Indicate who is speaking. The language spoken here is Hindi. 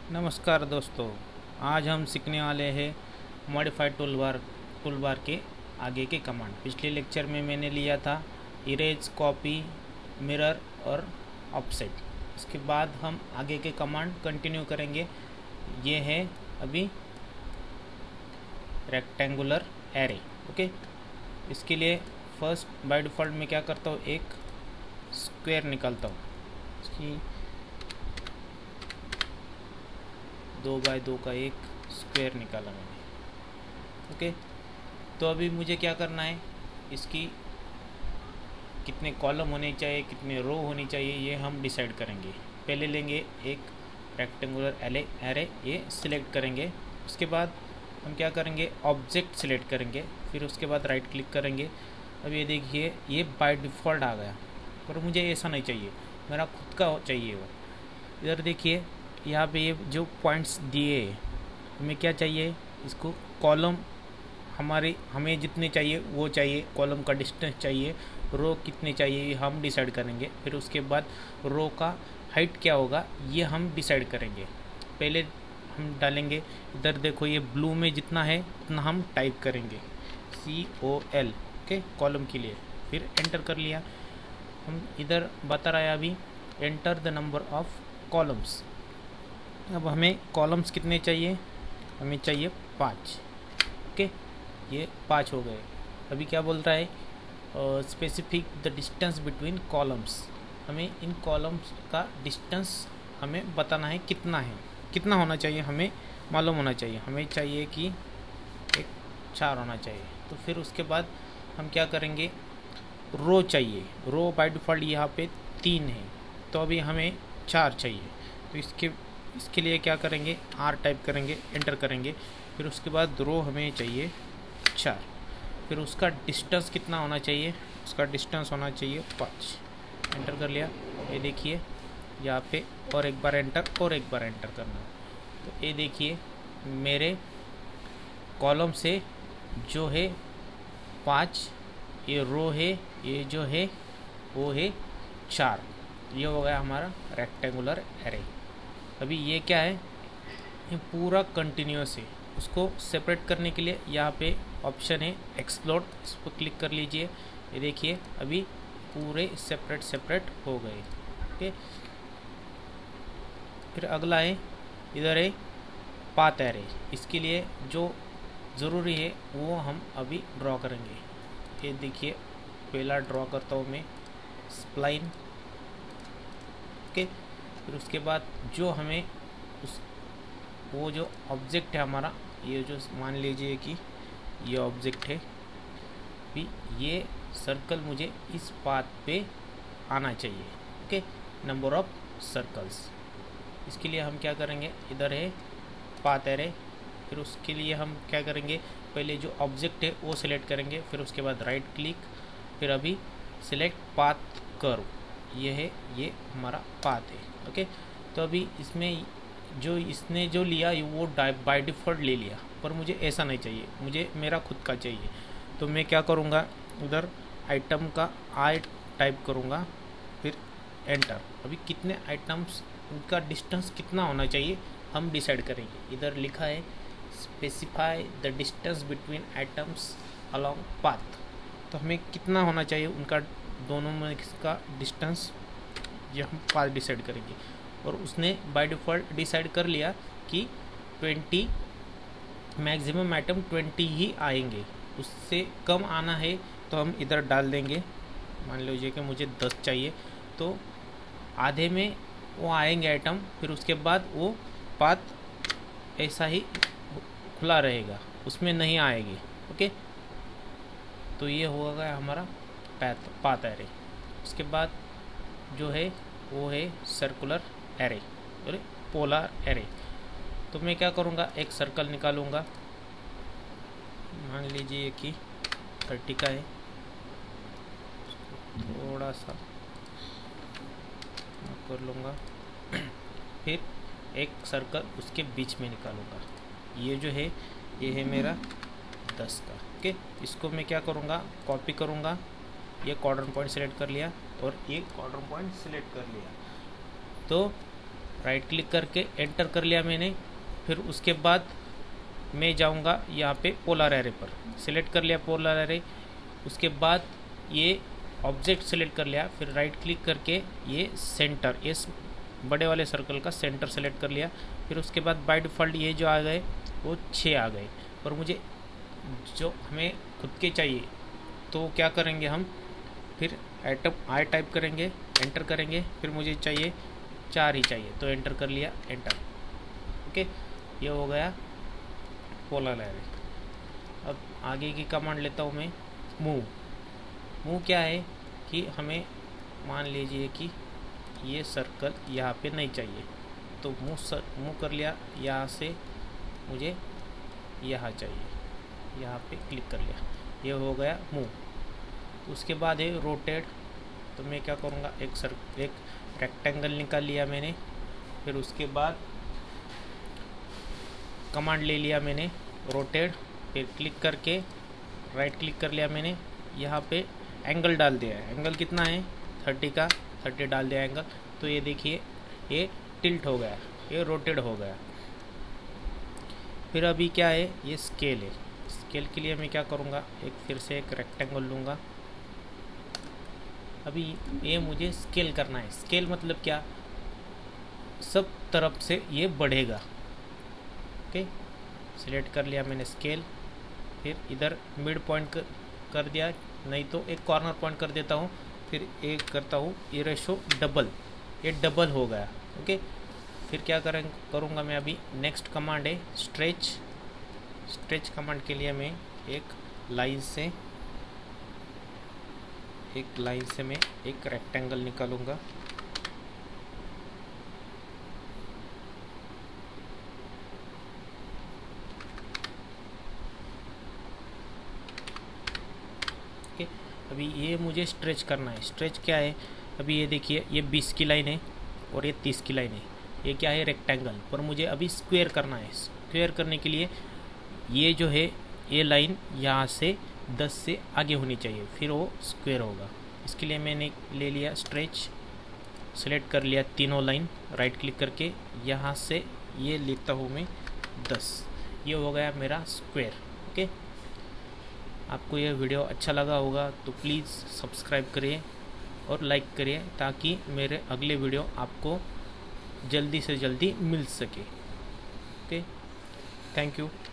Speaker 1: नमस्कार दोस्तों। आज हम सीखने वाले हैं मॉडिफाइड टूलबार के आगे के कमांड। पिछले लेक्चर में मैंने लिया था इरेज, कॉपी, मिरर और ऑफसेट। इसके बाद हम आगे के कमांड कंटिन्यू करेंगे। ये है अभी रेक्टेंगुलर एरे। ओके, इसके लिए फर्स्ट बाय डिफ़ॉल्ट मैं क्या करता हूँ, एक स्क्वायर निकालता हूँ। इसकी 2x2 का एक स्क्वायर निकाला मैंने। ओके, तो अभी मुझे क्या करना है, इसकी कितने कॉलम होने चाहिए, कितने रो होनी चाहिए, ये हम डिसाइड करेंगे। पहले लेंगे एक रेक्टेंगुलर एरे, ये सिलेक्ट करेंगे। उसके बाद हम क्या करेंगे, ऑब्जेक्ट सिलेक्ट करेंगे, फिर उसके बाद राइट क्लिक करेंगे। अब ये देखिए, ये बाय डिफ़ॉल्ट आ गया, पर मुझे ऐसा नहीं चाहिए, मेरा खुद का चाहिए वो। इधर देखिए, यहाँ पे ये जो पॉइंट्स दिए हमें क्या चाहिए, इसको कॉलम हमें जितने चाहिए वो चाहिए, कॉलम का डिस्टेंस चाहिए, रो कितने चाहिए ये हम डिसाइड करेंगे। फिर उसके बाद रो का हाइट क्या होगा ये हम डिसाइड करेंगे। पहले हम डालेंगे, इधर देखो ये ब्लू में जितना है उतना हम टाइप करेंगे, COL। ओके, कॉलम के लिए। फिर एंटर कर लिया। हम इधर बता रहा है अभी, enter the number of columns. अब हमें कॉलम्स कितने चाहिए, हमें चाहिए 5। ओके, ये 5 हो गए। अभी क्या बोल रहा है, specific the distance between columns. हमें इन कॉलम्स का डिस्टेंस हमें बताना है, कितना होना चाहिए, हमें मालूम होना चाहिए। हमें चाहिए कि एक 4 होना चाहिए। तो फिर उसके बाद हम क्या करेंगे, रो चाहिए। रो बाय डिफ़ॉल्ट यहाँ पे 3 है, तो अभी हमें 4 चाहिए। तो इसके लिए क्या करेंगे, R टाइप करेंगे, एंटर करेंगे। फिर उसके बाद रो हमें चाहिए 4। फिर उसका डिस्टेंस कितना होना चाहिए, उसका डिस्टेंस होना चाहिए 5। एंटर कर लिया। ये देखिए यहाँ पे और एक बार एंटर और एक बार एंटर करना। तो ये देखिए मेरे कॉलम से जो है 5, ये रो है, ये जो है वो है 4। ये हो गया हमारा रेक्टेंगुलर एरे। अभी ये क्या है, ये पूरा कंटिन्यूस है। उसको सेपरेट करने के लिए यहाँ पे ऑप्शन है एक्सप्लोर, इस पर क्लिक कर लीजिए। ये देखिए अभी पूरे सेपरेट हो गए। ओके, फिर अगला है, इधर है पाथ एरे। इसके लिए जो ज़रूरी है वो हम अभी ड्रॉ करेंगे। ये देखिए पहला ड्रॉ करता हूँ मैं, स्प्लाइन। ओके, फिर उसके बाद जो हमें वो जो ऑब्जेक्ट है हमारा, ये जो मान लीजिए कि ये ऑब्जेक्ट है, भी ये सर्कल मुझे इस पाथ पे आना चाहिए। Okay, number of circles. इसके लिए हम क्या करेंगे, इधर है पाथ एरे। फिर उसके लिए हम क्या करेंगे, पहले जो ऑब्जेक्ट है वो सिलेक्ट करेंगे, फिर उसके बाद राइट क्लिक, फिर अभी सिलेक्ट पाथ कर्व। ये है, ये हमारा पाथ है। ओके, तो अभी इसमें जो इसने जो लिया वो बाय डिफ़ॉल्ट ले लिया, पर मुझे ऐसा नहीं चाहिए, मुझे मेरा खुद का चाहिए। तो मैं क्या करूँगा, उधर आइटम का आई टाइप करूँगा, फिर एंटर। अभी कितने आइटम्स, उनका डिस्टेंस कितना होना चाहिए हम डिसाइड करेंगे। इधर लिखा है specify the distance between items along path. तो हमें कितना होना चाहिए उनका, दोनों में का डिस्टेंस, ये हम पाथ डिसाइड करेंगे। और उसने बाय डिफ़ॉल्ट डिसाइड कर लिया कि 20, मैक्सिमम आइटम 20 ही आएंगे। उससे कम आना है तो हम इधर डाल देंगे। मान लीजिए कि मुझे 10 चाहिए, तो आधे में वो आएंगे आइटम, फिर उसके बाद वो पाथ ऐसा ही खुला रहेगा, उसमें नहीं आएगी। ओके, तो ये हो गया हमारा पाथ एरे। उसके बाद जो है वो है सर्कुलर एरे और पोलर एरे। तो मैं क्या करूँगा, एक सर्कल निकालूंगा, मान लीजिए कि 30 का है, थोड़ा सा कर लूँगा। फिर एक सर्कल उसके बीच में निकालूंगा। ये जो है ये है मेरा 10 का। ओके, इसको मैं क्या करूँगा, कॉपी करूँगा। ये कॉर्नर पॉइंट सेलेक्ट कर लिया और ये कॉर्नर पॉइंट सेलेक्ट कर लिया। तो राइट क्लिक करके एंटर कर लिया मैंने। फिर उसके बाद मैं जाऊंगा यहाँ पे पोलर एरे पर, सिलेक्ट कर लिया पोलर एरे। उसके बाद ये ऑब्जेक्ट सेलेक्ट कर लिया, फिर राइट क्लिक करके ये सेंटर, इस बड़े वाले सर्कल का सेंटर सेलेक्ट कर लिया। फिर उसके बाद बाय डिफ़ॉल्ट ये जो आ गए वो 6 आ गए, और मुझे जो हमें खुद के चाहिए तो क्या करेंगे हम, फिर आई टाइप करेंगे, एंटर करेंगे। फिर मुझे चाहिए 4 ही चाहिए तो एंटर कर लिया, एंटर। ओके, ये हो गया पोलर एरे। अब आगे की कमांड लेता हूँ मैं, मूव। मूव क्या है कि हमें मान लीजिए कि ये सर्कल यहाँ पे नहीं चाहिए तो मूव कर लिया, यहाँ से मुझे यहाँ चाहिए, यहाँ पे क्लिक कर लिया, ये हो गया मूव। उसके बाद है रोटेट, तो मैं क्या करूँगा, एक रेक्टेंगल निकाल लिया मैंने। फिर उसके बाद कमांड ले लिया मैंने रोटेट, फिर क्लिक करके राइट क्लिक कर लिया मैंने, यहाँ पे एंगल डाल दिया है। एंगल कितना है 30 का, 30 डाल दिया एंगल। तो ये देखिए ये टिल्ट हो गया, ये रोटेट हो गया। फिर अभी क्या है, ये स्केल है। स्केल के लिए मैं क्या करूँगा, फिर से एक रेक्टेंगल लूँगा। अभी ये मुझे स्केल करना है। स्केल मतलब क्या, सब तरफ से ये बढ़ेगा। ओके, सिलेक्ट कर लिया मैंने स्केल। फिर इधर मिड पॉइंट कर दिया, नहीं तो एक कॉर्नर पॉइंट कर देता हूँ। फिर एक करता हूँ ये रेशो डबल, ये डबल हो गया। ओके, फिर क्या करूँगा मैं, अभी नेक्स्ट कमांड है स्ट्रेच। स्ट्रेच कमांड के लिए मैं एक लाइन से मैं एक रेक्टेंगल निकालूंगा। ओके, अभी ये मुझे स्ट्रेच करना है। स्ट्रेच क्या है, अभी ये देखिए ये 20 की लाइन है और ये 30 की लाइन है। ये क्या है, रेक्टेंगल, पर मुझे अभी स्क्वायर करना है। स्क्वायर करने के लिए ये जो है ये लाइन यहाँ से 10 से आगे होनी चाहिए, फिर वो स्क्वायर होगा। इसके लिए मैंने ले लिया स्ट्रेच, सेलेक्ट कर लिया तीनों लाइन, राइट क्लिक करके यहाँ से ये लेता हूँ मैं 10। ये हो गया मेरा स्क्वायर। ओके, आपको यह वीडियो अच्छा लगा होगा तो प्लीज़ सब्सक्राइब करिए और लाइक करिए, ताकि मेरे अगले वीडियो आपको जल्दी से जल्दी मिल सके। Okay, thank you.